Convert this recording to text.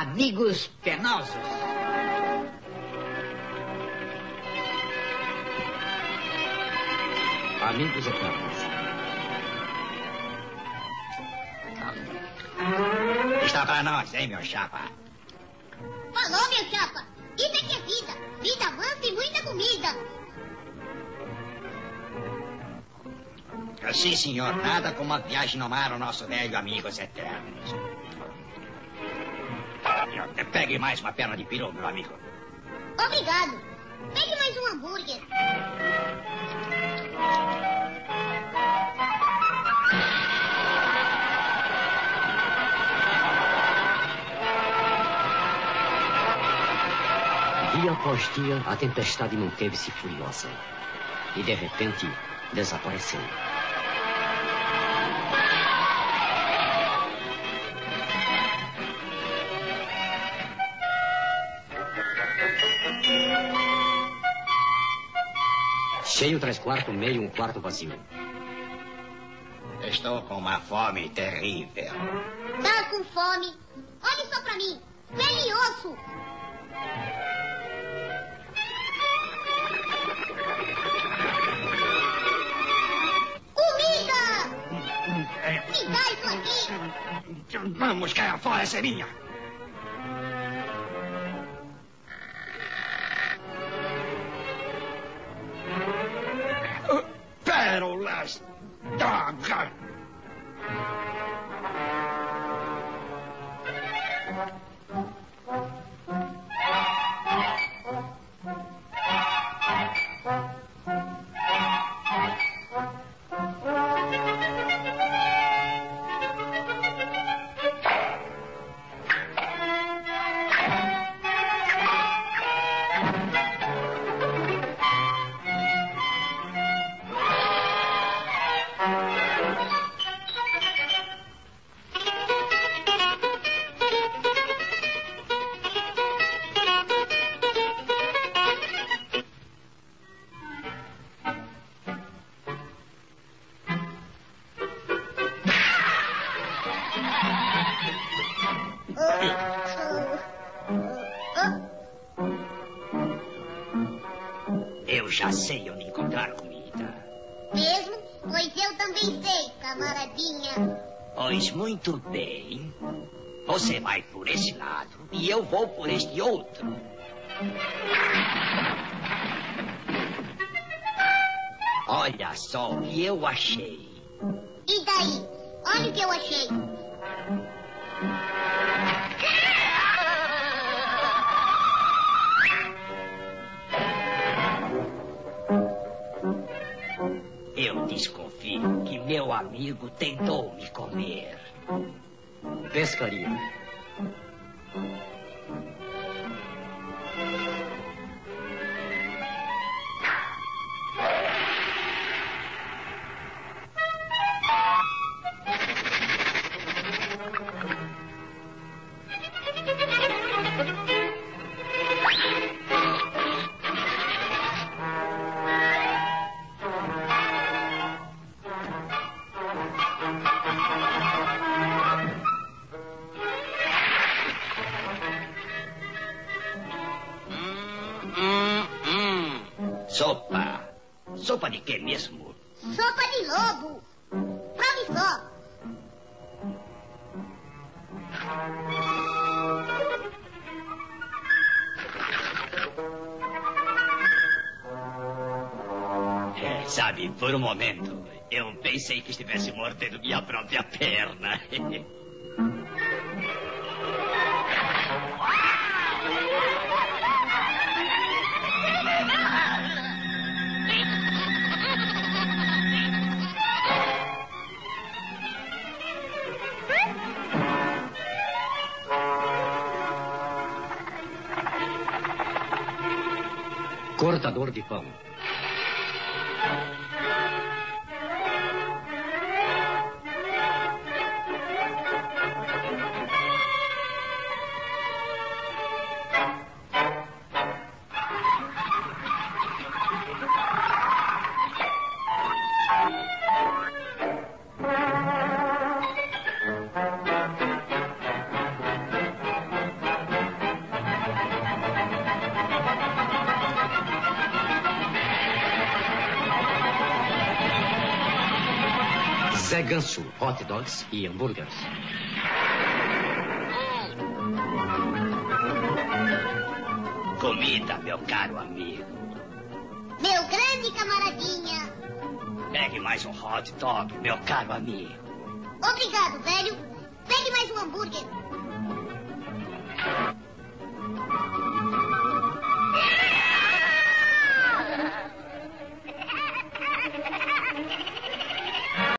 amigos penosos. Amigos eternos. Está pra nós, hein, meu chapa? Falou, meu chapa. Isso é que é vida. Vida mansa e muita comida. Sim, senhor. Nada como uma viagem no mar ao nosso velho amigos eternos. Pegue mais uma perna de peru, meu amigo. Obrigado. Pegue mais um hambúrguer. Dia após dia, a tempestade manteve-se furiosa. E, de repente, desapareceu. Cheio 3/4, meio 1/4 vazio. Estou com uma fome terrível. Tá com fome? Olhe só pra mim. Pele e osso. Comida! Me dá isso aqui. Vamos cair fora, essa é minha. Pérolas d'água. Eu já sei onde encontrar comida. Mesmo? Pois eu também sei, camaradinha. Pois muito bem. Você vai por esse lado e eu vou por este outro. Olha só o que eu achei. E daí? Olha o que eu achei. Eu desconfio que meu amigo tentou me comer. Pescaria. Sopa. Sopa de quê mesmo? Sopa de lobo. Prove só. Sabe, por um momento, eu pensei que estivesse mordendo minha própria perna. Cortador de pão. Zé Ganso, hot dogs e hambúrgueres. Comida, meu caro amigo. Meu grande camaradinha. Pegue mais um hot dog, meu caro amigo. Obrigado, velho. Pegue mais um hambúrguer.